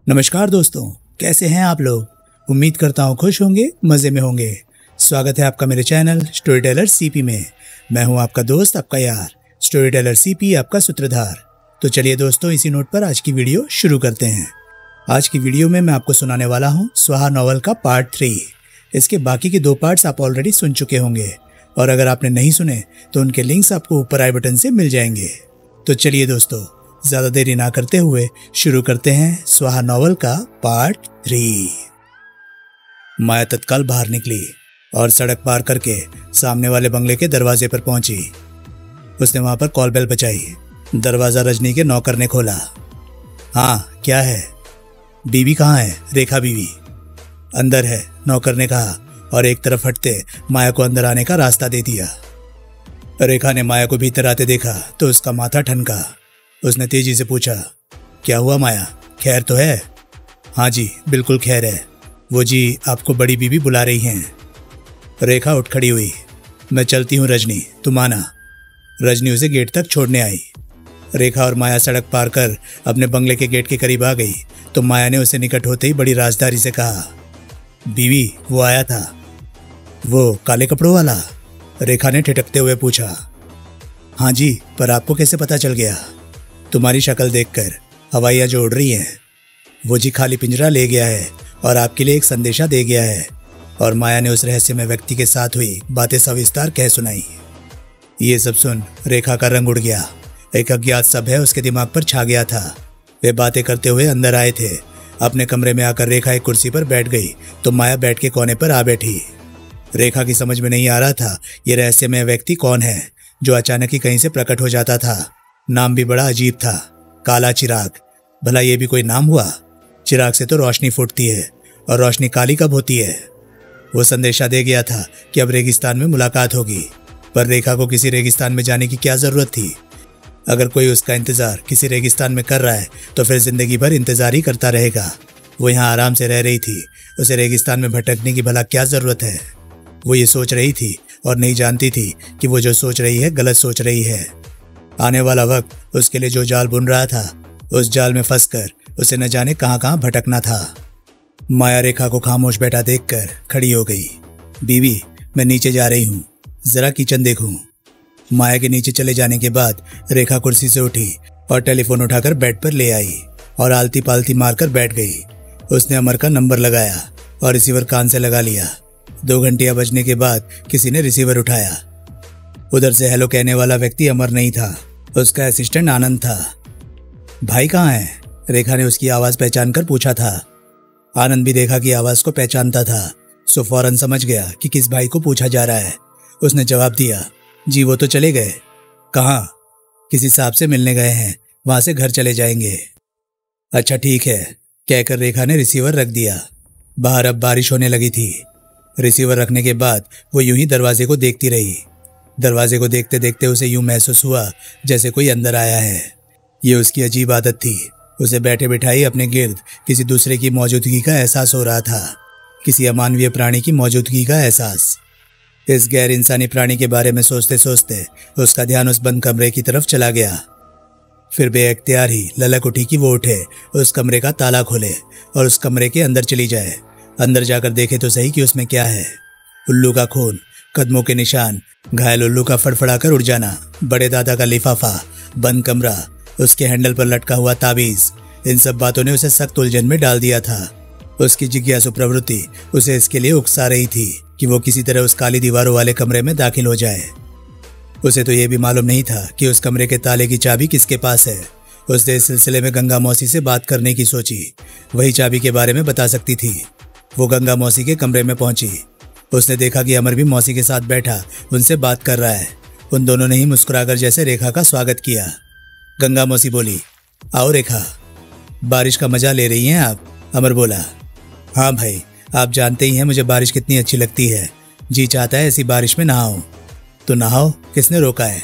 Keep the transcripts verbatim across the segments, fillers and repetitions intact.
नमस्कार दोस्तों, कैसे हैं आप लोग। उम्मीद करता हूँ खुश होंगे, मज़े में होंगे। स्वागत है आपका मेरे चैनल स्टोरी टेलर सीपी में। मैं हूँ आपका दोस्त, आपका यार, स्टोरी टेलर सीपी, आपका सूत्रधार। तो चलिए दोस्तों, इसी नोट पर आज की वीडियो शुरू करते हैं। आज की वीडियो में मैं आपको सुनाने वाला हूँ स्वाहा नॉवल का पार्ट थ्री। इसके बाकी के दो पार्ट्स आप ऑलरेडी सुन चुके होंगे, और अगर आपने नहीं सुने तो उनके लिंक्स आपको ऊपर आई बटन से मिल जाएंगे। तो चलिए दोस्तों, ज्यादा देरी ना करते हुए शुरू करते हैं स्वाहा नॉवल का पार्ट थ्री। माया तत्काल बाहर निकली और सड़क पार करके सामने वाले बंगले के दरवाजे पर पहुंची। उसने वहां पर कॉल बेल बजाई। दरवाजा रजनी के नौकर ने खोला। हाँ, क्या है? बीवी कहाँ है? रेखा बीवी अंदर है, नौकर ने कहा, और एक तरफ हटते माया को अंदर आने का रास्ता दे दिया। रेखा ने माया को भीतर आते देखा तो उसका माथा ठनका। उसने तेजी से पूछा, क्या हुआ माया, खैर तो है? हाँ जी, बिल्कुल खैर है। वो जी आपको बड़ी बीबी बुला रही हैं। रेखा उठ खड़ी हुई। मैं चलती हूँ रजनी, तुम आना। रजनी उसे गेट तक छोड़ने आई। रेखा और माया सड़क पार कर अपने बंगले के गेट के करीब आ गई तो माया ने उसे निकट होते ही बड़ी राजदारी से कहा, बीवी वो आया था। वो काले कपड़ों वाला? रेखा ने ठिठकते हुए पूछा। हाँ जी, पर आपको कैसे पता चल गया? तुम्हारी शक्ल देखकर हवाइयाँ जो उड़ रही हैं। वो जी खाली पिंजरा ले गया है और आपके लिए एक संदेशा दे गया है। और माया ने उस रहस्यमय व्यक्ति के साथ हुई बातें सविस्तार कह सुनाई। ये सब सुन रेखा का रंग उड़ गया। एक अज्ञात सा भय उसके दिमाग पर छा गया था। वे बातें करते हुए अंदर आए थे। अपने कमरे में आकर रेखा एक कुर्सी पर बैठ गई तो माया बैठ के कोने पर आ बैठी। रेखा की समझ में नहीं आ रहा था ये रहस्यमय व्यक्ति कौन है जो अचानक ही कहीं से प्रकट हो जाता था। नाम भी बड़ा अजीब था, काला चिराग। भला ये भी कोई नाम हुआ? चिराग से तो रोशनी फूटती है, और रोशनी काली कब होती है? वो संदेशा दे गया था कि अब रेगिस्तान में मुलाकात होगी, पर रेखा को किसी रेगिस्तान में जाने की क्या जरूरत थी? अगर कोई उसका इंतजार किसी रेगिस्तान में कर रहा है तो फिर जिंदगी भर इंतजार ही करता रहेगा। वो यहाँ आराम से रह रही थी, उसे रेगिस्तान में भटकने की भला क्या जरूरत है? वो ये सोच रही थी और नहीं जानती थी कि वो जो सोच रही है गलत सोच रही है। आने वाला वक्त उसके लिए जो जाल बुन रहा था, उस जाल में फंसकर उसे न जाने कहां कहां भटकना था। माया रेखा को खामोश बैठा देखकर खड़ी हो गई। बीवी, मैं नीचे जा रही हूँ, जरा किचन देखूं। माया के नीचे चले जाने के बाद रेखा कुर्सी से उठी और टेलीफोन उठाकर बेड पर ले आई और आलती पालती मारकर बैठ गई। उसने अमर का नंबर लगाया और रिसीवर कान से लगा लिया। दो घंटियां बजने के बाद किसी ने रिसीवर उठाया। उधर से हेलो कहने वाला व्यक्ति अमर नहीं था, उसका असिस्टेंट आनंद था। भाई कहाँ है? रेखा ने उसकी आवाज पहचान कर पूछा था। आनंद भी रेखा की आवाज को पहचानता था, सो फौरन समझ गया कि किस भाई को पूछा जा रहा है। उसने जवाब दिया, जी वो तो चले गए। कहाँ? किसी साहब से मिलने गए हैं, वहां से घर चले जाएंगे। अच्छा ठीक है, कहकर रेखा ने रिसीवर रख दिया। बाहर अब बारिश होने लगी थी। रिसीवर रखने के बाद वो यूं ही दरवाजे को देखती रही। दरवाजे को देखते देखते उसे यूं महसूस हुआ जैसे कोई अंदर आया है। ये उसकी अजीब आदत थी। उसे बैठे बिठाई अपने गिर्द किसी दूसरे की मौजूदगी का एहसास हो रहा था, किसी अमानवीय प्राणी की मौजूदगी का एहसास। इस गैर इंसानी प्राणी के बारे में सोचते सोचते उसका ध्यान उस बंद कमरे की तरफ चला गया। फिर बेअख्तियार ही ललक उठी कि वो उठे, उस कमरे का ताला खोले और उस कमरे के अंदर चली जाए। अंदर जाकर देखे तो सही कि उसमें क्या है। उल्लू का खून, कदमों के निशान, घायल उल्लू का फड़फड़ाकर उड़ जाना, बड़े दादा का लिफाफा, बंद कमरा, उसके हैंडल पर लटका हुआ ताबीज, इन सब बातों ने उसे सख्त उलझन में डाल दिया था। उसकी जिज्ञासु प्रवृत्ति उसे इसके लिए उकसा रही थी कि वो किसी तरह उस काली दीवारों वाले कमरे में दाखिल हो जाए। उसे तो यह भी मालूम नहीं था कि उस कमरे के ताले की चाबी किसके पास है। उसने इस सिलसिले में गंगा मौसी से बात करने की सोची, वही चाबी के बारे में बता सकती थी। वो गंगा मौसी के कमरे में पहुंची। उसने देखा कि अमर भी मौसी के साथ बैठा उनसे बात कर रहा है। उन दोनों ने ही मुस्कुराकर जैसे रेखा का स्वागत किया। गंगा मौसी बोली, आओ रेखा, बारिश का मजा ले रही हैं आप? अमर बोला, हाँ भाई, आप जानते ही हैं मुझे बारिश कितनी अच्छी लगती है। जी चाहता है ऐसी बारिश में नहाऊं। तो नहाओ, किसने रोका है?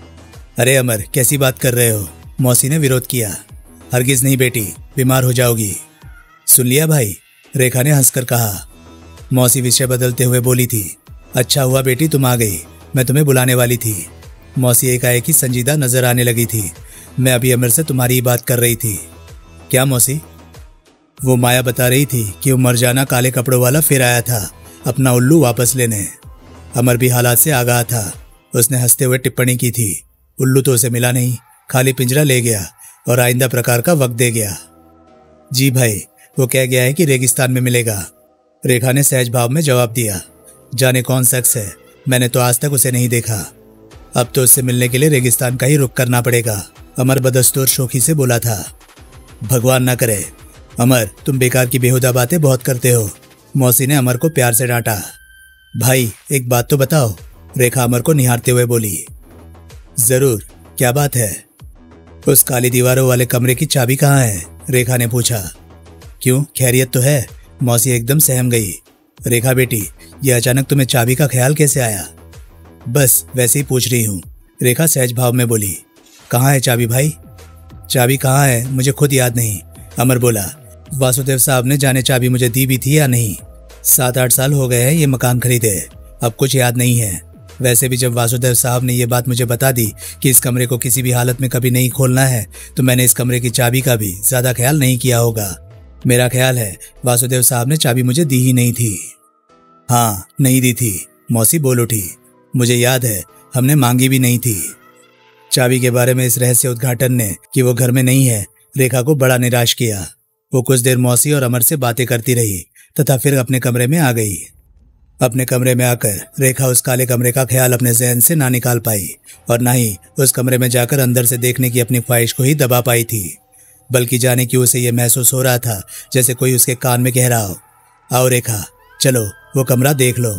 अरे अमर, कैसी बात कर रहे हो? मौसी ने विरोध किया। हरगिज नहीं बेटी, बीमार हो जाओगी। सुन लिया भाई, रेखा ने हंसकर कहा। मौसी विषय बदलते हुए बोली थी, अच्छा हुआ बेटी तुम आ गई, मैं तुम्हें बुलाने वाली थी। मौसी एकाएक ही संजीदा नजर आने लगी थी। मैं अभी अमर से तुम्हारी ही बात कर रही थी। क्या मौसी? वो माया बता रही थी कि वो मरजाना काले कपड़ों वाला फिर आया था अपना उल्लू वापस लेने। अमर भी हालात से आगाह था। उसने हंसते हुए टिप्पणी की थी, उल्लू तो उसे मिला नहीं, खाली पिंजरा ले गया और आइंदा प्रकार का वक्त दे गया। जी भाई, वो कह गया है कि रेगिस्तान में मिलेगा। रेखा ने सहज भाव में जवाब दिया। जाने कौन शख्स है, मैंने तो आज तक उसे नहीं देखा। अब तो उससे मिलने के लिए रेगिस्तान का ही रुख करना पड़ेगा, अमर बदस्तूर शोखी से बोला था। भगवान ना करे अमर, तुम बेकार की बेहुदा बातें बहुत करते हो, मौसी ने अमर को प्यार से डांटा। भाई एक बात तो बताओ, रेखा अमर को निहारते हुए बोली। जरूर, क्या बात है? उस काली दीवारों वाले कमरे की चाबी कहाँ है? रेखा ने पूछा। क्यों, खैरियत तो है? मौसी एकदम सहम गई। रेखा बेटी, यह अचानक तुम्हें चाबी का ख्याल कैसे आया? बस वैसे ही पूछ रही हूँ, रेखा सहज भाव में बोली। कहाँ है चाबी भाई? चाबी कहाँ है मुझे खुद याद नहीं, अमर बोला। वासुदेव साहब ने जाने चाबी मुझे दी भी थी या नहीं। सात आठ साल हो गए हैं ये मकान खरीदे, अब कुछ याद नहीं है। वैसे भी जब वासुदेव साहब ने ये बात मुझे बता दी कि इस कमरे को किसी भी हालत में कभी नहीं खोलना है, तो मैंने इस कमरे की चाबी का भी ज्यादा ख्याल नहीं किया होगा। मेरा ख्याल है वासुदेव साहब ने चाबी मुझे दी ही नहीं थी। हाँ, नहीं दी थी, मौसी बोल उठी। मुझे याद है, हमने मांगी भी नहीं थी। चाबी के बारे में इस रहस्य उद्घाटन ने कि वो घर में नहीं है, रेखा को बड़ा निराश किया। वो कुछ देर मौसी और अमर से बातें करती रही तथा फिर अपने कमरे में आ गई। अपने कमरे में आकर रेखा उस काले कमरे का ख्याल अपने जहन से ना निकाल पाई और ना ही उस कमरे में जाकर अंदर से देखने की अपनी ख्वाहिश को ही दबा पाई थी, बल्कि जाने कि उसे यह महसूस हो रहा था जैसे कोई उसके कान में कह रहा हो, आओ रेखा, चलो वो कमरा देख लो।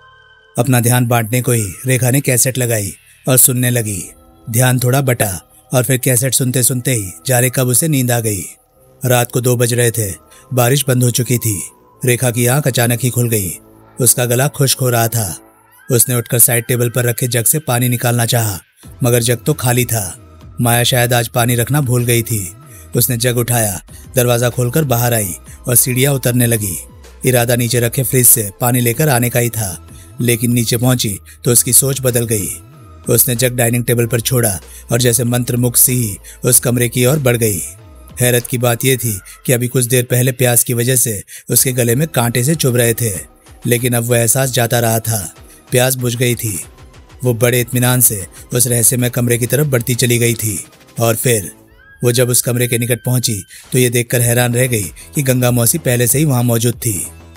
अपना ध्यान बांटने को ही रेखा ने कैसेट लगाई और सुनने लगी। ध्यान थोड़ा बटा और फिर कैसेट सुनते सुनते ही जाने कब उसे नींद आ गई। रात को दो बज रहे थे, बारिश बंद हो चुकी थी। रेखा की आंख अचानक ही खुल गई। उसका गला खुश्क हो रहा था। उसने उठकर साइड टेबल पर रखे जग से पानी निकालना चाहा, मगर जग तो खाली था। माया शायद आज पानी रखना भूल गई थी। उसने जग उठाया, दरवाजा खोलकर बाहर आई और सीढ़ियां उतरने लगी। इरादा नीचे रखे फ्रिज से पानी लेकर आने का ही था, लेकिन नीचे पहुंची तो उसकी सोच बदल गई। उसने जग डाइनिंग टेबल पर छोड़ा और जैसे मंत्रमुग्ध सी ही उस कमरे की ओर बढ़ गई। हैरत की बात यह थी कि अभी कुछ देर पहले प्यास की वजह से उसके गले में कांटे से चुभ रहे थे, लेकिन अब वह एहसास जाता रहा था। प्यास बुझ गई थी। वो बड़े इत्मीनान से उस रहस्यमय कमरे की तरफ बढ़ती चली गई थी और फिर वो जब उस कमरे के निकट पहुंची तो ये देखकर हैरान रह गई कि गंगा मौसी पहले से ही वहां मौजूद थी।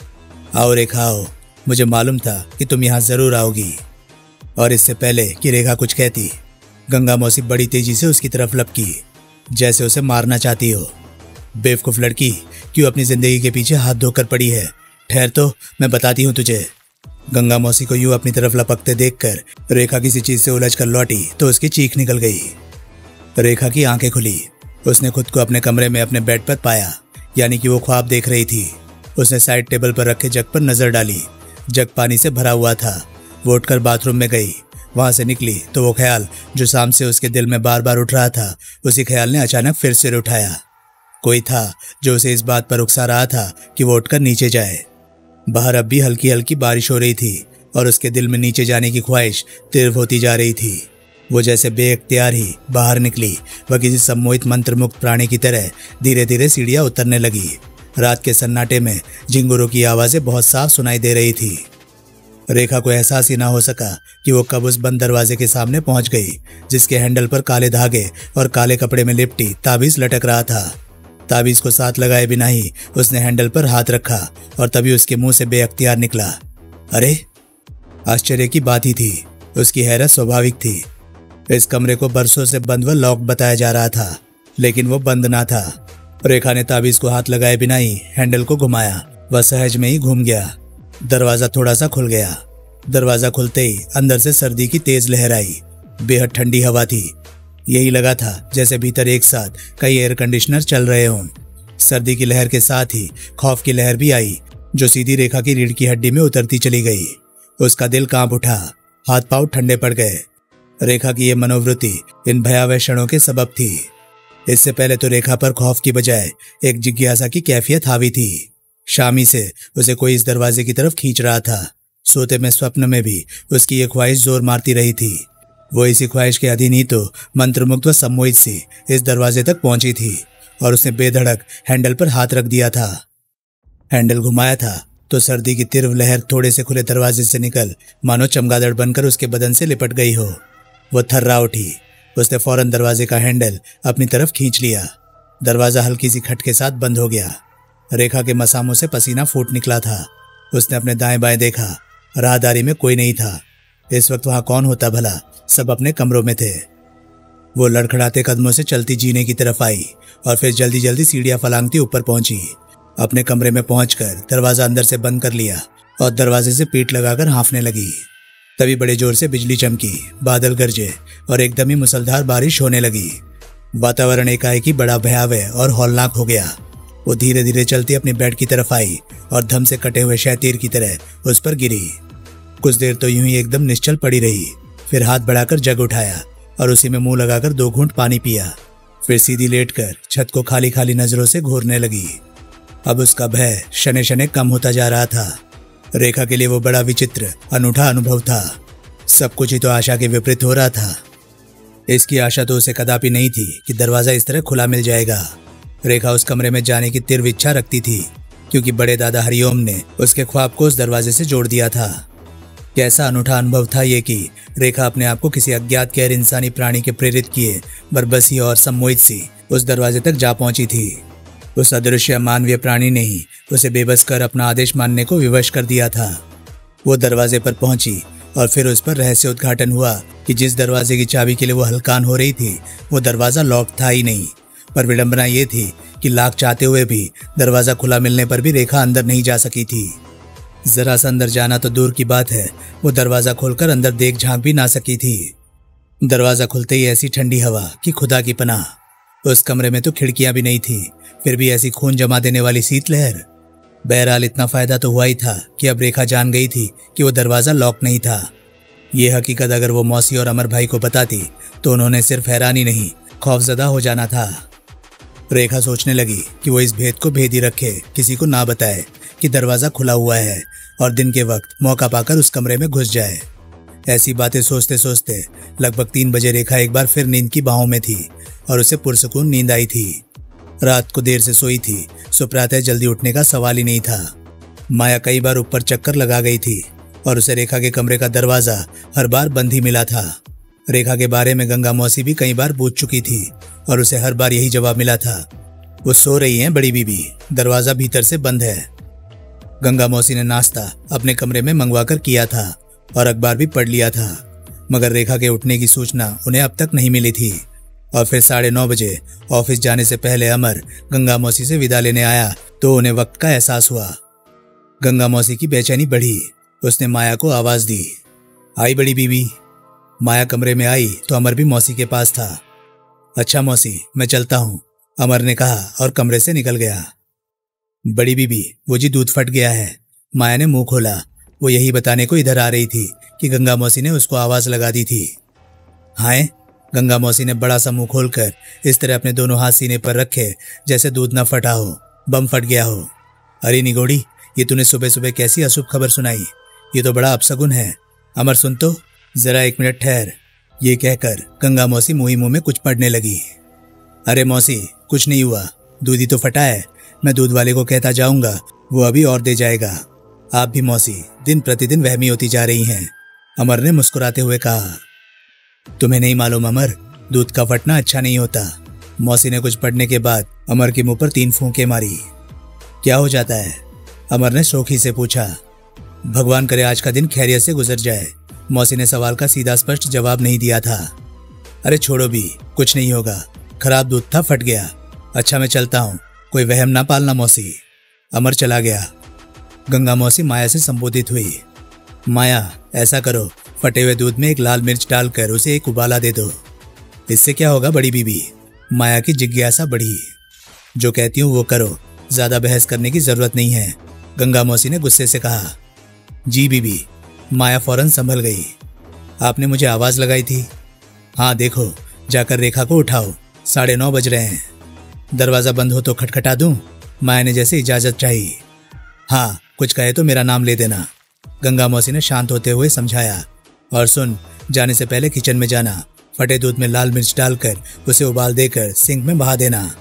आओ रेखा आओ, मुझे मालूम था कि तुम यहाँ जरूर आओगी। और इससे पहले कि रेखा कुछ कहती, गंगा मौसी बड़ी तेजी से उसकी तरफ लपकी, जैसे उसे मारना चाहती हो। बेवकूफ लड़की, क्यों अपनी जिंदगी के पीछे हाथ धोकर पड़ी है? ठहर तो, मैं बताती हूँ तुझे। गंगा मौसी को यूं अपनी तरफ लपकते देखकर रेखा किसी चीज से उलझ कर लौटी तो उसकी चीख निकल गई। रेखा की आंखें खुली। उसने खुद को अपने कमरे में अपने बेड पर पाया, यानी कि वो ख्वाब देख रही थी। उसने साइड टेबल पर रखे जग पर नजर डाली। जग पानी से भरा हुआ था। वो उठकर बाथरूम में गई। वहां से निकली तो वो ख्याल जो शाम से उसके दिल में बार बार उठ रहा था, उसी ख्याल ने अचानक फिर सिर उठाया। कोई था जो उसे इस बात पर उकसा रहा था कि वो उठकर नीचे जाए। बाहर अब भी हल्की हल्की बारिश हो रही थी और उसके दिल में नीचे जाने की ख्वाहिश तीव्र होती जा रही थी। वो जैसे बेअख्तियार ही बाहर निकली। वह किसी सम्मोहित मंत्रमुक्त प्राणी की तरह धीरे धीरे सीढ़ियां उतरने लगी। रात के सन्नाटे में झिंगुरों की आवाजें बहुत साफ सुनाई दे रही थी। रेखा को एहसास ही ना हो सका कि वो कब उस बंद दरवाजे के सामने पहुंच गई, जिसके हैंडल पर काले धागे और काले कपड़े में लिपटी ताबीज लटक रहा था। ताबीज को साथ लगाए बिना ही उसने हैंडल पर हाथ रखा और तभी उसके मुंह से बेअख्तियार निकला, अरे! आश्चर्य की बात ही थी। उसकी हैरत स्वाभाविक थी। इस कमरे को बरसों से बंद व लॉक बताया जा रहा था, लेकिन वो बंद ना था। रेखा ने ताबीज को हाथ लगाए बिना ही हैंडल को घुमाया। वह सहज में ही घूम गया। दरवाजा थोड़ा सा खुल गया। दरवाजा खुलते ही अंदर से सर्दी की तेज लहर आई। बेहद ठंडी हवा थी। यही लगा था जैसे भीतर एक साथ कई एयर कंडीशनर चल रहे हों। सर्दी की लहर के साथ ही खौफ की लहर भी आई, जो सीधी रेखा की रीढ़ की हड्डी में उतरती चली गई। उसका दिल कांप उठा, हाथ पांव ठंडे पड़ गए। रेखा की यह मनोवृत्ति इन भयावह क्षणों के सबब थी। इससे पहले तो रेखा पर खौफ की बजाय एक जिज्ञासा की कैफियत हावी थी। शामी से उसे कोई इस दरवाजे की तरफ खींच रहा था। सोते में स्वप्न में भी उसकी ये ख्वाहिश जोर मारती रही थी। वो इसी ख्वाहिश के अधीन ही तो मंत्रमुग्ध व सम्मोहित सी इस दरवाजे तक पहुंची थी और उसने बेधड़क हैंडल पर हाथ रख दिया था। हैंडल घुमाया था तो सर्दी की तीव्र लहर थोड़े से खुले दरवाजे से निकल मानो चमगादड़ बनकर उसके बदन से लिपट गई हो। वो थर्रा उठी। उसने फौरन दरवाजे का हैंडल अपनी तरफ खींच लिया। दरवाजा हल्की सी खट के साथ बंद हो गया। रेखा के मसामों से पसीना फूट निकला था। उसने अपने दाएं बाएं देखा। राहदारी में कोई नहीं था। इस वक्त वहां कौन होता भला? सब अपने कमरों में थे। वो लड़खड़ाते कदमों से चलती जीने की तरफ आई और फिर जल्दी जल्दी सीढ़ियां फलांगती ऊपर पहुंची। अपने कमरे में पहुंचकर दरवाजा अंदर से बंद कर लिया और दरवाजे से पीठ लगाकर हाँफने लगी। तभी बड़े जोर से बिजली चमकी, बादल गरजे और एकदम ही मुसलधार बारिश होने लगी। वातावरण एकाएक ही बड़ा भयावह और हौलनाक हो गया। वो धीरे धीरे चलती अपने बेड की तरफ आई और धम से कटे हुए शैतीर की तरह उस पर गिरी। कुछ देर तो यूं ही एकदम निश्चल पड़ी रही, फिर हाथ बढ़ाकर जग उठाया और उसी में मुंह लगाकर दो घूंट पानी पिया। फिर सीधी लेटकर छत को खाली खाली नजरों से घूरने लगी। अब उसका भय शने शने कम होता जा रहा था। रेखा के लिए वो बड़ा विचित्र अनूठा अनुभव था। सब कुछ ही तो आशा के विपरीत हो रहा था। इसकी आशा तो उसे कदापि नहीं थी कि दरवाजा इस तरह खुला मिल जाएगा। रेखा उस कमरे में जाने की तीव्र इच्छा रखती थी क्योंकि बड़े दादा हरिओम ने उसके ख्वाब को उस दरवाजे से जोड़ दिया था। कैसा अनूठा अनुभव था ये कि रेखा अपने आप को किसी अज्ञात गैर इंसानी प्राणी के प्रेरित किए बरबसी और सम्मोहित सी उस दरवाजे तक जा पहुंची थी। उस अदृश्य मानवीय प्राणी ने ही उसे बेबस कर अपना आदेश मानने को विवश कर दिया था। वो दरवाजे पर पहुंची और फिर उस पर रहस्य उद्घाटन हुआ कि जिस दरवाजे की चाबी के लिए वो हलकान हो रही थी वो दरवाजा लॉक था ही नहीं। पर विडंबना ये थी कि लाख चाहते हुए भी दरवाजा खुला मिलने पर भी रेखा अंदर नहीं जा सकी थी। जरा सा अंदर जाना तो दूर की बात है, वो दरवाजा खोलकर अंदर देख झांक भी ना सकी थी। दरवाजा खुलते ही ऐसी ठंडी हवा कि खुदा की पनाह। उस कमरे में तो खिड़कियां भी नहीं थी, फिर भी ऐसी खून जमा देने वाली शीतलहर। बहरहाल इतना फायदा तो हुआ ही था कि अब रेखा जान गई थी कि वो दरवाजा लॉक नहीं था। ये हकीकत अगर वो मौसी और अमर भाई को बताती तो उन्होंने सिर्फ हैरानी नहीं खौफजदा हो जाना था। रेखा सोचने लगी कि वो इस भेद को भेद ही रखे, किसी को ना बताए कि दरवाजा खुला हुआ है और दिन के वक्त मौका पाकर उस कमरे में घुस जाए। ऐसी बातें सोचते सोचते लगभग तीन बजे रेखा एक बार फिर नींद की बाहों में थी और उसे पुरसुकून नींद आई थी। रात को देर से सोई थी, सो प्रातः जल्दी उठने का सवाल ही नहीं था। माया कई बार ऊपर चक्कर लगा गई थी और उसे रेखा के कमरे का दरवाजा हर बार बंद ही मिला था। रेखा के बारे में गंगा मौसी भी कई बार पूछ चुकी थी और उसे हर बार यही जवाब मिला था, वो सो रही हैं बड़ी बीबी, दरवाजा भीतर से बंद है। गंगा मौसी ने नाश्ता अपने कमरे में मंगवाकर किया था और अखबार भी पढ़ लिया था, मगर रेखा के उठने की सूचना उन्हें अब तक नहीं मिली थी। और फिर साढ़े नौ बजे ऑफिस जाने से पहले अमर गंगा मौसी से विदा लेने आया तो उन्हें वक्त का एहसास हुआ। गंगा मौसी की बेचैनी बढ़ी। उसने माया को आवाज दी, आई बड़ी बीबी। माया कमरे में आई तो अमर भी मौसी के पास था। अच्छा मौसी, मैं चलता हूँ, अमर ने कहा और कमरे से निकल गया। बड़ी बीबी, वो जी दूध फट गया है। माया ने मुंह खोला। वो यही बताने को इधर आ रही थी कि गंगा मौसी ने उसको आवाज लगा दी थी। हाय, गंगा मौसी ने बड़ा सा मुंह खोलकर इस तरह अपने दोनों हाथ सीने पर रखे जैसे दूध न फटा हो, बम फट गया हो। अरे निगोड़ी, ये तूने सुबह सुबह कैसी अशुभ खबर सुनाई? ये तो बड़ा अपशगुन है। अमर सुन तो, जरा एक मिनट ठहर। ये कहकर गंगा मौसी मुंह ही मुंह में कुछ पढ़ने लगी। अरे मौसी, कुछ नहीं हुआ, दूध ही तो फटा है। मैं दूध वाले को कहता जाऊंगा, वो अभी और दे जाएगा। आप भी मौसी दिन प्रतिदिन वहमी होती जा रही हैं, अमर ने मुस्कुराते हुए कहा। तुम्हें नहीं मालूम अमर, दूध का फटना अच्छा नहीं होता। मौसी ने कुछ पढ़ने के बाद अमर के मुंह पर तीन फूंके मारी। क्या हो जाता है? अमर ने शौकी से पूछा। भगवान करे आज का दिन खैरियत से गुजर जाए। मौसी ने सवाल का सीधा स्पष्ट जवाब नहीं दिया था। अरे छोड़ो भी, कुछ नहीं होगा, खराब दूध था, फट गया। अच्छा मैं चलता हूँ, कोई वहम ना पालना मौसी। अमर चला गया। गंगा मौसी माया से संबोधित हुई। माया, ऐसा करो, फटे हुए दूध में एक लाल मिर्च डालकर उसे एक उबाला दे दो। इससे क्या होगा बड़ी बीबी? माया की जिज्ञासा बढ़ी। जो कहती हूँ वो करो, ज्यादा बहस करने की जरूरत नहीं है, गंगा मौसी ने गुस्से से कहा। जी बीबी। माया फौरन संभल गई। आपने मुझे आवाज लगाई थी? हाँ, देखो, जाकर रेखा को उठाओ, साढ़े नौ बज रहे हैं। दरवाजा बंद हो तो खटखटा दूं? माया ने जैसे इजाजत चाही। हाँ, कुछ कहे तो मेरा नाम ले देना, गंगा मौसी ने शांत होते हुए समझाया। और सुन, जाने से पहले किचन में जाना, फटे दूध में लाल मिर्च डालकर उसे उबाल देकर सिंक में बहा देना।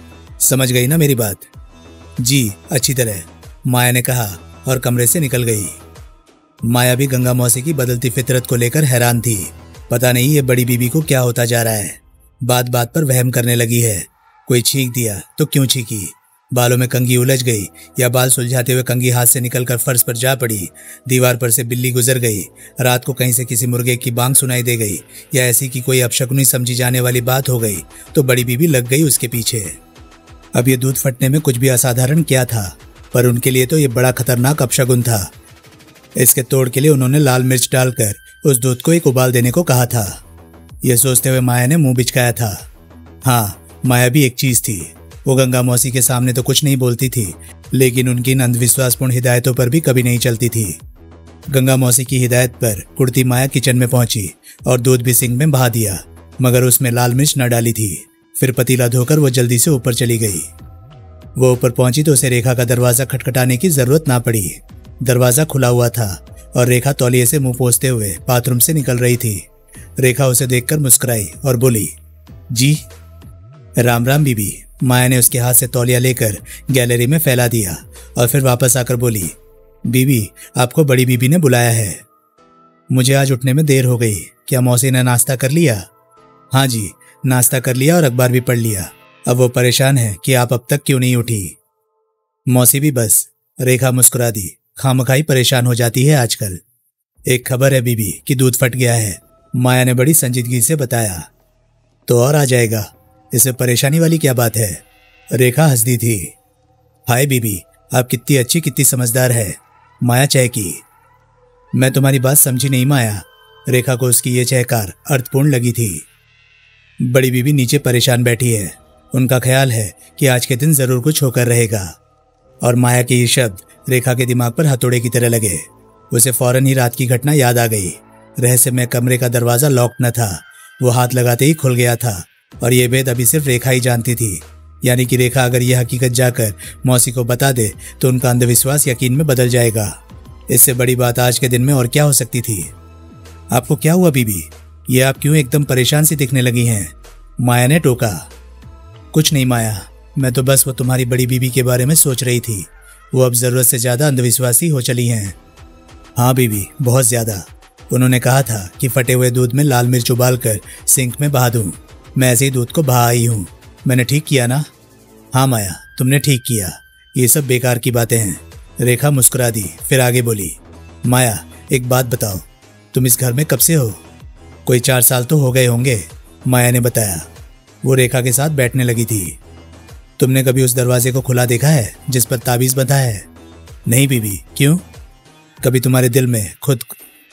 समझ गई ना मेरी बात? जी अच्छी तरह, माया ने कहा और कमरे से निकल गई। माया भी गंगा मौसी की बदलती फितरत को लेकर हैरान थी। पता नहीं ये बड़ी बीबी को क्या होता जा रहा है, बात बात पर वहम करने लगी है। कोई छींक दिया तो क्यों छींकी, बालों में कंघी उलझ गई या बाल सुलझाते हुए कंघी हाथ से निकलकर फर्श पर जा पड़ी, दीवार पर से बिल्ली गुजर गई, रात को कहीं से किसी मुर्गे की बांग सुनाई दे गई या ऐसी की कोई अपशकुनी समझी जाने वाली बात हो गई तो बड़ी बीबी लग गई उसके पीछे। अब ये दूध फटने में कुछ भी असाधारण क्या था, पर उनके लिए तो ये बड़ा खतरनाक अपशगुन था। इसके तोड़ के लिए उन्होंने लाल मिर्च डालकर उस दूध को एक उबाल देने को कहा था। यह सोचते हुए माया ने मुंह बिचकाया था। हाँ, माया भी एक चीज थी, वो गंगा मौसी के सामने तो कुछ नहीं बोलती थी, लेकिन उनकी इन अंधविश्वासपूर्ण हिदायतों पर भी कभी नहीं चलती थी। गंगा मौसी की हिदायत पर कुड़ती माया किचन में पहुंची और दूध भी सिंक में बहा दिया, मगर उसमें लाल मिर्च न डाली थी। फिर पतीला धोकर वो जल्दी से ऊपर चली गई। वो ऊपर पहुंची तो उसे रेखा का दरवाजा खटखटाने की जरूरत ना पड़ी। दरवाजा खुला हुआ था और रेखा तौलिए से मुंह पोंछते हुए बाथरूम से निकल रही थी। रेखा उसे देखकर मुस्कुराई और बोली, जी। राम राम बीबी। माया ने उसके हाथ से तौलिया लेकर गैलरी में फैला दिया और फिर वापस आकर बोली, बीबी आपको बड़ी बीबी ने बुलाया है। मुझे आज उठने में देर हो गई, क्या मौसी ने नाश्ता कर लिया? हाँ जी, नाश्ता कर लिया और अखबार भी पढ़ लिया। अब वो परेशान है कि आप अब तक क्यों नहीं उठी। मौसी भी बस। रेखा मुस्कुरा दी, खामखाई परेशान हो जाती है आजकल। एक खबर है बीबी कि दूध फट गया है, माया ने बड़ी संजीदगी से बताया। तो और आ जाएगा, इसमें परेशानी वाली क्या बात है? रेखा हंस दी थी। हाय बीबी, आप कितनी अच्छी कितनी समझदार है, माया चहकी। मैं तुम्हारी बात समझी नहीं माया। रेखा को उसकी ये चहकार अर्थपूर्ण लगी थी। बड़ी बीबी नीचे परेशान बैठी है, उनका ख्याल है कि आज के दिन जरूर कुछ होकर रहेगा। और माया के ये शब्द रेखा के दिमाग पर हथौड़े की तरह लगे। उसे फौरन ही रात की घटना याद आ गई। रहस्यमय कमरे का दरवाजा लॉक न था, वो हाथ लगाते ही खुल गया था और ये भेद अभी सिर्फ रेखा ही जानती थी। यानी कि रेखा अगर यह हकीकत जाकर मौसी को बता दे तो उनका अंधविश्वास यकीन में बदल जाएगा। इससे बड़ी बात आज के दिन में और क्या हो सकती थी? आपको क्या हुआ बीबी, ये आप क्यों एकदम परेशान सी दिखने लगी हैं? माया ने टोका। कुछ नहीं माया, मैं तो बस वो तुम्हारी बड़ी बीबी के बारे में सोच रही थी। वो अब जरूरत से ज्यादा अंधविश्वासी हो चली हैं। हाँ बीबी, बहुत ज्यादा। उन्होंने कहा था कि फटे हुए दूध में लाल मिर्च उबालकर सिंक में बहा दूं। मैं ऐसे ही दूध को बहा आई हूँ। मैंने ठीक किया ना? हाँ माया, तुमने ठीक किया। ये सब बेकार की बातें हैं। रेखा मुस्कुरा दी, फिर आगे बोली, माया एक बात बताओ, तुम इस घर में कब से हो? कोई चार साल तो हो गए होंगे, माया ने बताया। वो रेखा के साथ बैठने लगी थी। तुमने कभी उस दरवाजे को खुला देखा है जिस पर ताबीज बंधा है? नहीं बीबी, क्यों? कभी तुम्हारे दिल में खुद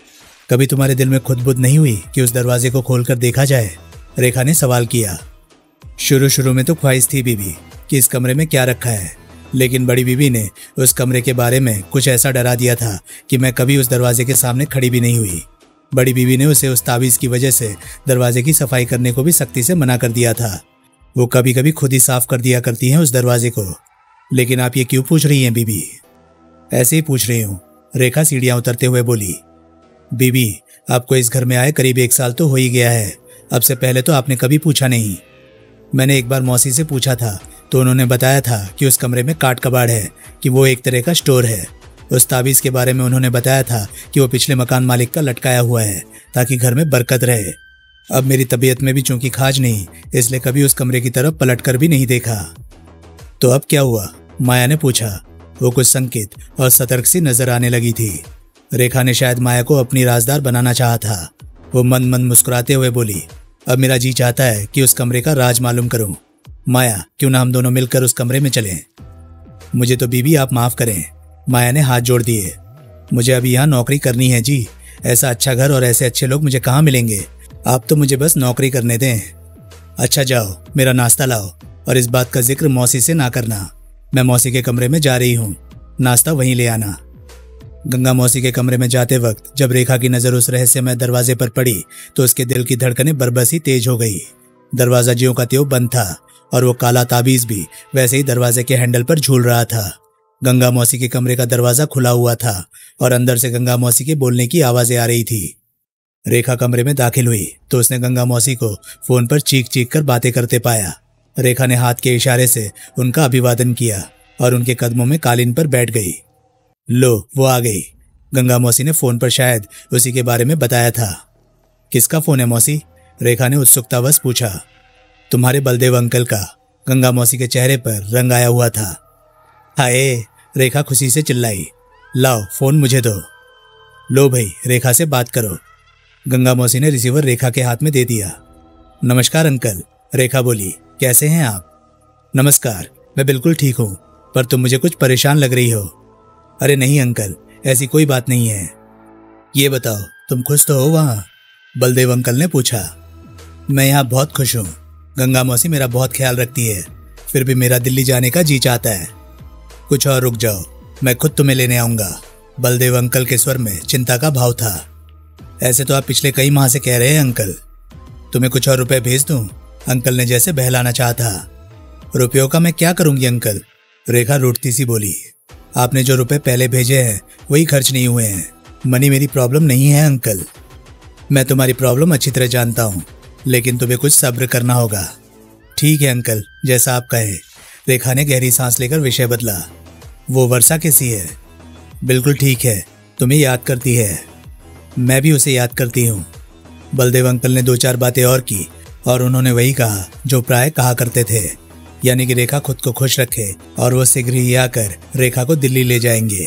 कभी तुम्हारे दिल में खुद बुद्ध नहीं हुई कि उस दरवाजे को खोलकर देखा जाए? रेखा ने सवाल किया। शुरू शुरू में तो ख्वाहिश थी बीबी कि इस कमरे में क्या रखा है, लेकिन बड़ी बीबी ने उस कमरे के बारे में कुछ ऐसा डरा दिया था कि मैं कभी उस दरवाजे के सामने खड़ी भी नहीं हुई। बड़ी बीबी ने उसे उस ताबीज की वजह से दरवाजे की सफाई करने को भी सख्ती से मना कर दिया था। वो कभी कभी खुद ही साफ कर दिया करती हैं उस दरवाजे को। लेकिन आप ये क्यों पूछ रही हैं बीबी? ऐसे ही पूछ रही हूँ, रेखा सीढ़ियां उतरते हुए बोली। बीबी, आपको इस घर में आए करीब एक साल तो हो ही गया है। अब से पहले तो आपने कभी पूछा नहीं। मैंने एक बार मौसी से पूछा था तो उन्होंने बताया था कि उस कमरे में काट कबाड़ है, कि वो एक तरह का स्टोर है। उस ताबीज के बारे में उन्होंने बताया था कि वो पिछले मकान मालिक का लटकाया हुआ है ताकि घर में बरकत रहे। अब मेरी तबीयत में भी चूंकि खाज नहीं, इसलिए कभी उस कमरे की तरफ पलट कर भी नहीं देखा। तो अब क्या हुआ? माया ने पूछा। वो कुछ संकेत और सतर्क सी नजर आने लगी थी। रेखा ने शायद माया को अपनी राजदार बनाना चाहा था। वो मन मन मुस्कुराते हुए बोली, अब मेरा जी चाहता है कि उस कमरे का राज मालूम करूं। माया, क्यों ना हम दोनों मिलकर उस कमरे में चलें? मुझे तो बीबी आप माफ करें, माया ने हाथ जोड़ दिए। मुझे अभी यहाँ नौकरी करनी है जी। ऐसा अच्छा घर और ऐसे अच्छे लोग मुझे कहाँ मिलेंगे? आप तो मुझे बस नौकरी करने दें। अच्छा जाओ, मेरा नाश्ता लाओ और इस बात का जिक्र मौसी से ना करना। मैं मौसी के कमरे में जा रही हूँ, नाश्ता वहीं ले आना। गंगा मौसी के कमरे में जाते वक्त जब रेखा की नजर उस रहस्यमय दरवाजे पर पड़ी तो उसके दिल की धड़कनें बरबस ही तेज हो गई। दरवाजा ज्यों का त्यों बंद था और वो काला ताबीज भी वैसे ही दरवाजे के हैंडल पर झूल रहा था। गंगा मौसी के कमरे का दरवाजा खुला हुआ था और अंदर से गंगा मौसी के बोलने की आवाजें आ रही थी। रेखा कमरे में दाखिल हुई तो उसने गंगा मौसी को फोन पर चीख चीख कर बातें करते पाया। रेखा ने हाथ के इशारे से उनका अभिवादन किया और उनके कदमों में कालीन पर बैठ गई। लो वो आ गई। गंगा मौसी ने फोन पर शायद उसी के बारे में बताया था। किसका फोन है मौसी? रेखा ने उत्सुकतावश पूछा। तुम्हारे बलदेव अंकल का। गंगा मौसी के चेहरे पर रंग आया हुआ था। हाय, रेखा खुशी से चिल्लाई। लाओ फोन मुझे दो। लो भाई, रेखा से बात करो। गंगा मौसी ने रिसीवर रेखा के हाथ में दे दिया। नमस्कार अंकल, रेखा बोली। कैसे हैं आप? नमस्कार, मैं बिल्कुल ठीक हूँ, पर तुम मुझे कुछ परेशान लग रही हो। अरे नहीं अंकल, ऐसी कोई बात नहीं है। ये बताओ, तुम खुश तो हो वहाँ? बलदेव अंकल ने पूछा। मैं यहाँ बहुत खुश हूँ। गंगा मौसी मेरा बहुत ख्याल रखती है, फिर भी मेरा दिल्ली जाने का जी चाहता है। कुछ और रुक जाओ, मैं खुद तुम्हें लेने आऊंगा। बलदेव अंकल के स्वर में चिंता का भाव था। ऐसे तो आप पिछले कई माह से कह रहे हैं अंकल। तुम्हें कुछ और रुपए भेज दूं? अंकल ने जैसे बहलाना चाहा था। रुपयों का मैं क्या करूंगी अंकल? रेखा रूठती सी बोली। आपने जो रुपए पहले भेजे हैं वही खर्च नहीं हुए हैं। मनी मेरी प्रॉब्लम नहीं है अंकल। मैं तुम्हारी प्रॉब्लम अच्छी तरह जानता हूँ, लेकिन तुम्हें कुछ सब्र करना होगा। ठीक है अंकल, जैसा आप कहें। रेखा ने गहरी सांस लेकर विषय बदला। वो वर्षा कैसी है? बिल्कुल ठीक है, तुम्हें याद करती है। मैं भी उसे याद करती हूँ। बलदेव अंकल ने दो चार बातें और की और उन्होंने वही कहा जो प्राय कहा करते थे, यानी कि रेखा खुद को खुश रखे और वो शीघ्र ही आकर रेखा को दिल्ली ले जाएंगे।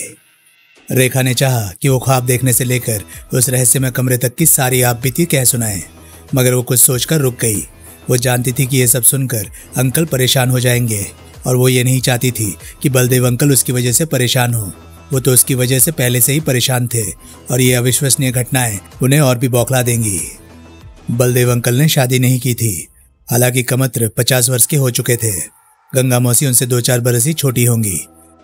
रेखा ने चाहा कि वो ख्वाब देखने से लेकर उस रहस्यमय कमरे तक की सारी आप बीती कह सुनाए, मगर वो कुछ सोचकर रुक गई। वो जानती थी कि ये सब सुनकर अंकल परेशान हो जाएंगे और वो ये नहीं चाहती थी कि बलदेव अंकल उसकी वजह से परेशान हो। वो तो उसकी वजह से पहले से ही परेशान थे और ये अविश्वसनीय घटनाएं उन्हें और भी बौखला देंगी। बलदेव अंकल ने शादी नहीं की थी, हालांकि कमत्र पचास वर्ष के हो चुके थे। गंगा मौसी उनसे दो चार बरस ही छोटी होंगी।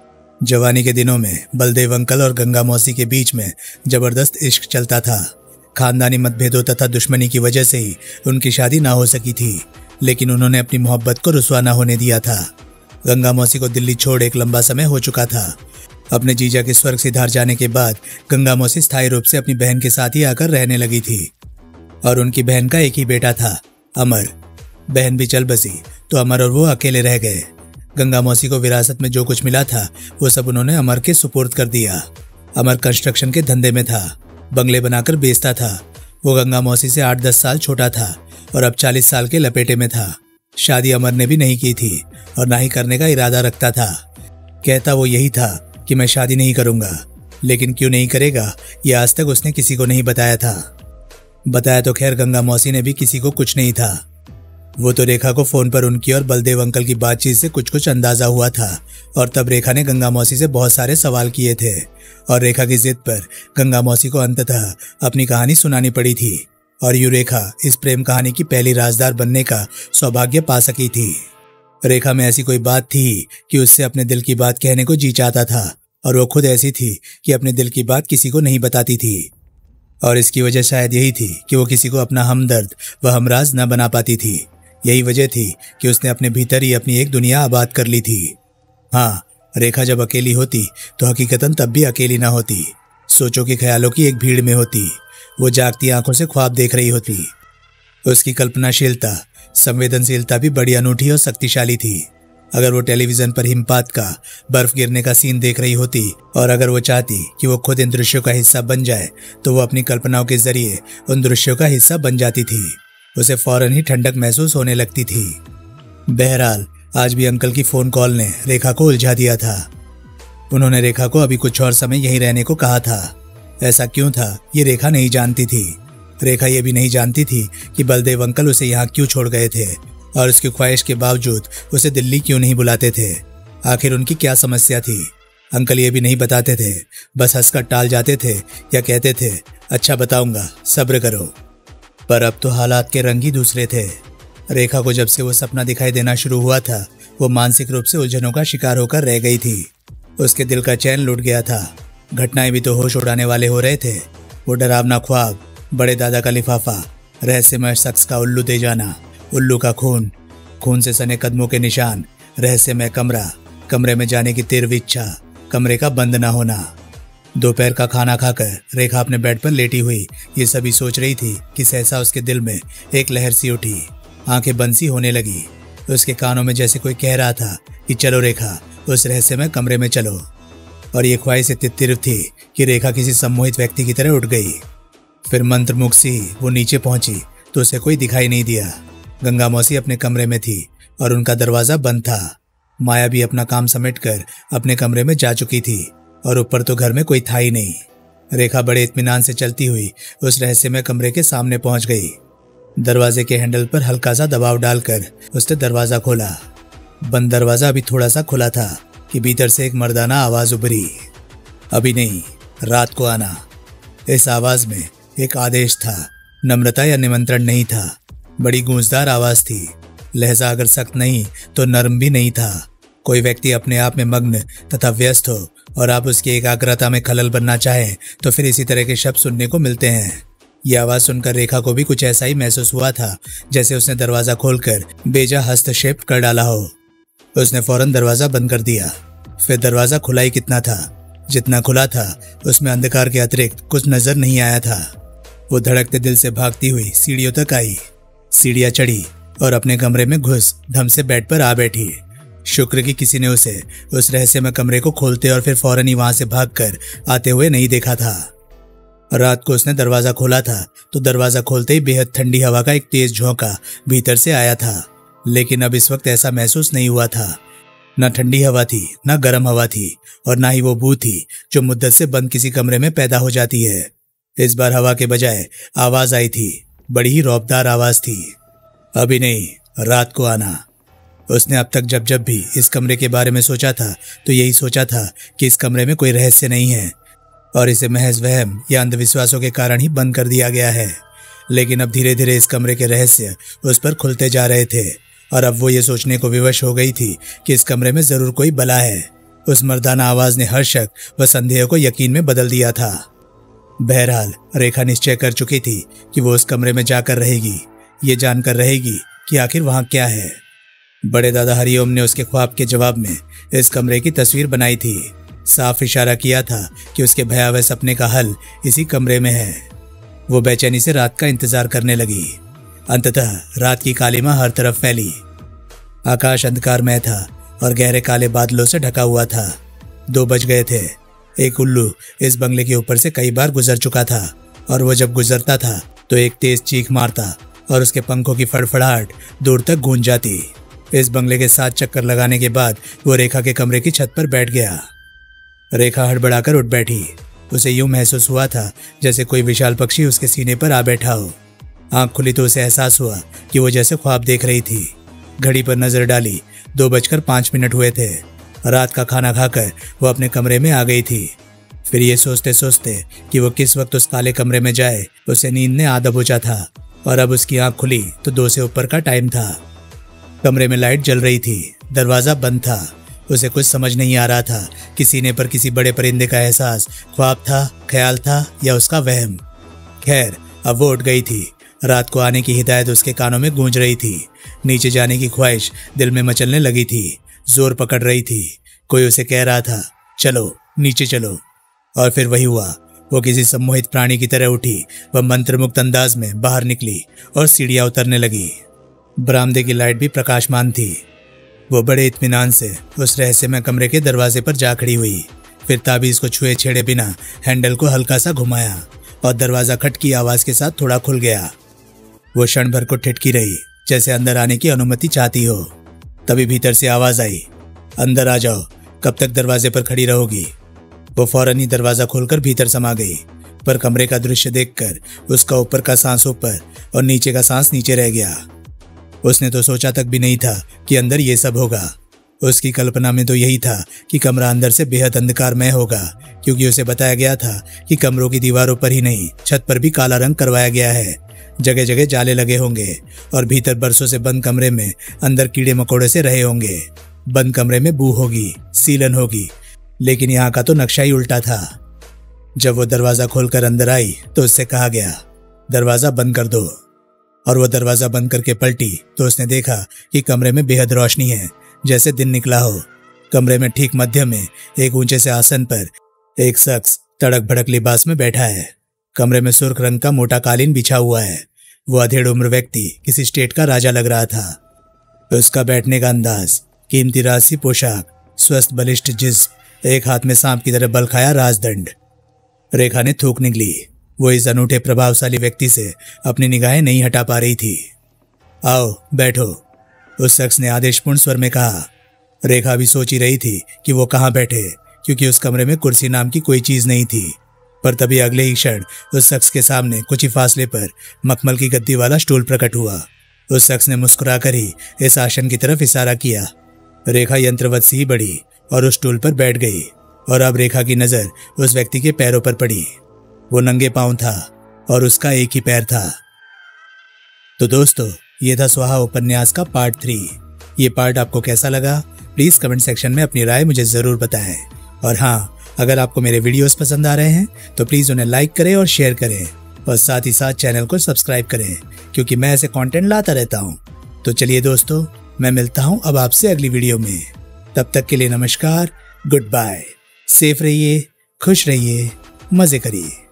जवानी के दिनों में बलदेव अंकल और गंगा मौसी के बीच में जबरदस्त इश्क चलता था। खानदानी मतभेदों तथा दुश्मनी की वजह से ही उनकी शादी ना हो सकी थी, लेकिन उन्होंने अपनी मोहब्बत को रुसवा ना होने दिया था। गंगा मौसी को दिल्ली छोड़ एक लंबा समय हो चुका था। अपने जीजा के स्वर्ग सिधार जाने के बाद गंगा मौसी स्थायी रूप से अपनी बहन के साथ ही आकर रहने लगी थी और उनकी बहन का एक ही बेटा था, अमर। बहन भी चल बसी तो अमर और वो अकेले रह गए। गंगा मौसी को विरासत में जो कुछ मिला था वो सब उन्होंने अमर के सुपुर्द कर दिया। अमर कंस्ट्रक्शन के धंधे में था, बंगले बनाकर बेचता था। वो गंगा मौसी से आठ दस साल छोटा था और अब चालीस साल के लपेटे में था। शादी अमर ने भी नहीं की थी और ना ही करने का इरादा रखता था। कहता वो यही था कि मैं शादी नहीं करूंगा, लेकिन क्यों नहीं करेगा ये आज तक उसने किसी को नहीं बताया था। बताया तो खैर गंगा मौसी ने भी किसी को कुछ नहीं था। वो तो रेखा को फोन पर उनकी और बलदेव अंकल की बातचीत से कुछ कुछ अंदाजा हुआ था और तब रेखा ने गंगा मौसी से बहुत सारे सवाल किए थे और रेखा की जिद पर गंगा मौसी को अंततः अपनी कहानी सुनानी पड़ी थी और यूं रेखा इस प्रेम कहानी की पहली राजदार बनने का सौभाग्य पा सकी थी। रेखा में ऐसी कोई बात थी कि उससे अपने दिल की बात कहने को जी चाहता था और वो खुद ऐसी थी कि अपने दिल की बात किसी को नहीं बताती थी और इसकी वजह शायद यही थी कि वो किसी को अपना हमदर्द व हमराज न बना पाती थी। यही वजह थी कि उसने अपने भीतर ही अपनी एक दुनिया आबाद कर ली थी। हाँ, रेखा जब अकेली होती तो हकीकतन तब भी अकेली ना होती। सोचों के ख्यालों की एक भीड़ में होती। वो जागती आंखों से ख्वाब देख रही होती। उसकी कल्पनाशीलता, संवेदनशीलता भी बड़ी अनूठी और शक्तिशाली थी। अगर वो टेलीविजन पर हिमपात का, बर्फ गिरने का सीन देख रही होती और अगर वो चाहती कि वो खुद इन दृश्यों का हिस्सा बन जाए तो वो अपनी कल्पनाओं के जरिए उन दृश्यों का हिस्सा बन जाती थी। उसे फौरन ही ठंडक महसूस होने लगती थी। बहरहाल आज भी अंकल की फोन कॉल ने रेखा को उलझा दिया था। उन्होंने रेखा को अभी कुछ और समय यहीं रहने को कहा था। ऐसा क्यों था ये रेखा नहीं जानती थी। रेखा ये भी नहीं जानती थी कि बलदेव अंकल उसे यहाँ क्यों छोड़ गए थे और उसकी ख्वाहिश के बावजूद उसे दिल्ली क्यों नहीं बुलाते थे। आखिर उनकी क्या समस्या थी। अंकल ये भी नहीं बताते थे, बस हंसकर टाल जाते थे या कहते थे अच्छा बताऊंगा, सब्र करो। पर अब तो हालात के रंग ही दूसरे थे। रेखा को जब से वो सपना दिखाई देना शुरू हुआ था वो मानसिक रूप से उलझनों का शिकार होकर रह गई थी। उसके दिल का चैन लुट गया था। घटनाएं भी तो होश उड़ाने वाले हो रहे थे। वो डरावना ख्वाब, बड़े दादा का लिफाफा, रहस्यमय शख्स का उल्लू दे जाना, उल्लू का खून, खून से सने कदमों के निशान, रहस्यमय कमरा, कमरे में जाने की तीव्र इच्छा, कमरे का बंद न होना। दोपहर का खाना खाकर रेखा अपने बेड पर लेटी हुई ये सभी सोच रही थी कि सहसा उसके दिल में एक लहर सी उठी। आंखें बंद सी होने लगी। उसके कानों में जैसे कोई कह रहा था कि चलो रेखा, उस रहस्यमय कमरे में चलो। और ये ख्वाहिश इतनी तीव्र थी कि रेखा किसी सम्मोहित व्यक्ति की तरह उठ गई। फिर मंत्रमुग्ध सी वो नीचे पहुंची तो उसे कोई दिखाई नहीं दिया। गंगा मौसी अपने कमरे में थी और उनका दरवाजा बंद था। माया भी अपना काम समेटकर अपने कमरे में जा चुकी थी और ऊपर तो घर में कोई था ही नहीं। रेखा बड़े इत्मीनान से चलती हुई उस रहस्यमय कमरे के सामने पहुंच गई। दरवाजे के हैंडल पर हल्का सा दबाव डालकर उसने दरवाजा खोला। बंद दरवाजा अभी थोड़ा सा खुला था कि भीतर से एक मर्दाना आवाज उभरी, अभी नहीं, रात को आना। इस आवाज में एक आदेश था, नम्रता या निमंत्रण नहीं था। बड़ी गूंजदार आवाज थी। लहजा अगर सख्त नहीं तो नर्म भी नहीं था। कोई व्यक्ति अपने आप में मग्न तथा व्यस्त हो और आप उसकी एकाग्रता में खलल बनना चाहें तो फिर इसी तरह के शब्द सुनने को मिलते हैं। यह आवाज सुनकर रेखा को भी कुछ ऐसा ही महसूस हुआ था जैसे उसने दरवाजा खोलकर बेजा हस्तक्षेप कर डाला हो। उसने फौरन दरवाजा बंद कर दिया। फिर दरवाजा खुला ही कितना था, जितना खुला था उसमें अंधकार के अतिरिक्त कुछ नजर नहीं आया था। वो धड़कते दिल से भागती हुई सीढ़ियों तक आई, सीढ़ियां चढ़ी और अपने कमरे में घुस धम से बेड पर आ बैठी। शुक्र कि किसी ने उसे उस रहस्यमय कमरे को खोलते और फिर फौरन ही वहां से भागकर आते हुए नहीं देखा था। रात को उसने दरवाजा खोला था तो दरवाजा खोलते ही बेहद ठंडी हवा का एक तेज झोंका भीतर से आया था, लेकिन अब इस वक्त ऐसा महसूस नहीं हुआ था। न ठंडी हवा थी, न गर्म हवा थी और न ही वो बू थी जो मुद्दत से बंद किसी कमरे में पैदा हो जाती है। इस बार हवा के बजाय आवाज आई थी। बड़ी ही रौबदार आवाज थी, अभी नहीं, रात को आना। उसने अब तक जब जब भी इस कमरे के बारे में सोचा था तो यही सोचा था कि इस कमरे में कोई रहस्य नहीं है और इसे महज वहम या अंधविश्वासों के कारण ही बंद कर दिया गया है। लेकिन अब धीरे धीरे इस कमरे के रहस्य उस पर खुलते जा रहे थे और अब वो ये सोचने को विवश हो गई थी कि इस कमरे में जरूर कोई बला है। उस मर्दाना आवाज ने हर शक व संदेह को यकीन में बदल दिया था। बहरहाल रेखा निश्चय कर चुकी थी कि वो उस कमरे में जाकर रहेगी, ये जानकर रहेगी कि आखिर वहां क्या है। बड़े दादा हरिओम ने उसके ख्वाब के जवाब में इस कमरे की तस्वीर बनाई थी। साफ इशारा किया था कि उसके भयावह सपने का हल इसी कमरे में है। वो बेचैनी से रात का इंतजार करने लगी। अंततः रात की कालिमा हर तरफ फैली। आकाश अंधकारमय था और गहरे काले बादलों से ढका हुआ था। दो बज गए थे। एक उल्लू इस बंगले के ऊपर से कई बार गुजर चुका था और वो जब गुजरता था तो एक तेज चीख मारता और उसके पंखों की फड़फड़ाहट दूर तक गूंज जाती। इस बंगले के सात चक्कर लगाने के बाद वो रेखा के कमरे की छत पर बैठ गया। रेखा हड़बड़ाकर उठ बैठी। उसे यूं महसूस हुआ था जैसे कोई विशाल पक्षी उसके सीने पर आ बैठा हो। आंख खुली तो उसे एहसास हुआ कि वो जैसे ख्वाब देख रही थी। घड़ी पर नजर डाली, दो बजकर पांच मिनट हुए थे। रात का खाना खाकर वो अपने कमरे में आ गई थी। फिर ये सोचते सोचते कि वो किस वक्त उस काले कमरे में जाए उसे नींद ने आधा बुझा था और अब उसकी आंख खुली तो दो से ऊपर का टाइम था। कमरे में लाइट जल रही थी, दरवाजा बंद था। उसे कुछ समझ नहीं आ रहा था कि सीने पर किसी बड़े परिंदे का एहसास ख्वाब था, ख्याल था या उसका वहम। खैर, अब वो उठ गई थी। रात को आने की हिदायत उसके कानों में गूंज रही थी। नीचे जाने की ख्वाहिश दिल में मचलने लगी थी, जोर पकड़ रही थी। कोई उसे कह रहा था, चलो नीचे चलो। और फिर वही हुआ। वो किसी सम्मोहित प्राणी की तरह उठी, वह मंत्रमुक्त अंदाज में बाहर निकली और सीढ़ियां उतरने लगी। बरामदे की लाइट भी प्रकाशमान थी। वो बड़े इत्मीनान से उस रहस्यमय कमरे के दरवाजे पर जा खड़ी हुई। फिर ताबीज को छुए छेड़े बिना हैंडल को हल्का सा घुमाया और दरवाजा खट की आवाज के साथ थोड़ा खुल गया। वो क्षण भर को ठिठकी रही, जैसे अंदर आने की अनुमति चाहती हो। तभी भीतर से आवाज आई, अंदर आ जाओ, कब तक दरवाजे पर खड़ी रहोगी। वो फौरन ही दरवाजा खोलकर भीतर समा गई, पर कमरे का दृश्य देखकर उसका ऊपर का सांस ऊपर और नीचे का सांस नीचे रह गया। उसने तो सोचा तक भी नहीं था कि अंदर ये सब होगा। उसकी कल्पना में तो यही था कि कमरा अंदर से बेहद अंधकारमय होगा, क्योंकि उसे बताया गया था कि कमरों की दीवारों पर ही नहीं, छत पर भी काला रंग करवाया गया है। जगह जगह जाले लगे होंगे और भीतर बरसों से बंद कमरे में अंदर कीड़े मकोड़े से रहे होंगे। बंद कमरे में बू होगी, सीलन होगी, लेकिन यहाँ का तो नक्शा ही उल्टा था। जब वो दरवाजा खोलकर अंदर आई तो उससे कहा गया, दरवाजा बंद कर दो। और वो दरवाजा बंद करके पलटी तो उसने देखा कि कमरे में बेहद रोशनी है, जैसे दिन निकला हो। कमरे में ठीक मध्य में एक ऊंचे से आसन पर एक शख्स तड़क भड़क लिबास में बैठा है। कमरे में सुर्ख रंग का मोटा कालीन बिछा हुआ है। वो अधेड़ उम्र व्यक्ति किसी स्टेट का राजा लग रहा था। उसका बैठने का अंदाज, कीमती राशि पोशाक, स्वस्थ बलिष्ठ जिस्म, एक हाथ में सांप की तरह बल खाया राजदंड। रेखा ने थूक निकली। वो इस अनूठे प्रभावशाली व्यक्ति से अपनी निगाहें नहीं हटा पा रही थी। आओ बैठो, उस शख्स ने आदेशपूर्ण स्वर में कहा। रेखा भी सोच ही रही थी कि वो कहाँ बैठे, क्योंकि उस कमरे में कुर्सी नाम की कोई चीज नहीं थी। पर तभी अगले ही क्षण उस शख्स के सामने कुछ ही फासले पर मखमल की गद्दी वाला स्टूल प्रकट हुआ। उस शख्स ने मुस्कुराकर ही इस आसन की तरफ इशारा किया। रेखा यंत्रवत सी बढ़ी और उस स्टूल पर बैठ गई। और अब रेखा की नजर उस व्यक्ति के पैरों पर पड़ी। वो नंगे पांव था और उसका एक ही पैर था। तो दोस्तों, ये था स्वाहा उपन्यास का पार्ट थ्री। ये पार्ट आपको कैसा लगा, प्लीज कमेंट सेक्शन में अपनी राय मुझे जरूर बताएं। और हाँ, अगर आपको मेरे वीडियोस पसंद आ रहे हैं तो प्लीज उन्हें लाइक करें और शेयर करें, और साथ ही साथ चैनल को सब्सक्राइब करें, क्योंकि मैं ऐसे कंटेंट लाता रहता हूँ। तो चलिए दोस्तों, मैं मिलता हूँ अब आपसे अगली वीडियो में। तब तक के लिए नमस्कार, गुड बाय। सेफ रहिए, खुश रहिए, मजे करिए।